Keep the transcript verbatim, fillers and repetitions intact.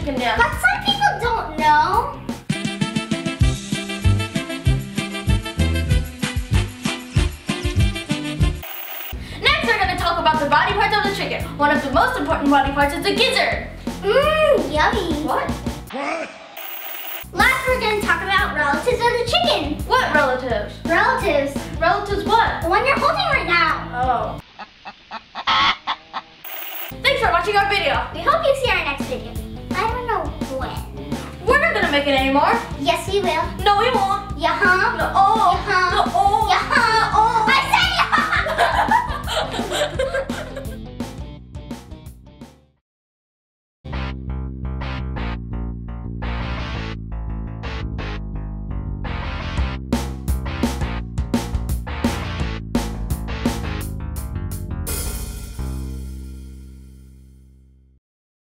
chicken dance. But some people don't know. Next, we're going to talk about the body parts of the chicken. One of the most important body parts is the gizzard. Mmm, yummy. What? What? Last, we're going to talk about relatives of the chicken. What relatives? Relatives. Relatives what? The one you're holding right now. Oh. Thanks for watching our video. We hope you see our next video. I don't know when. We're not going to make it anymore. Yes, we will. No, we won't. Yeah, huh? No. Oh.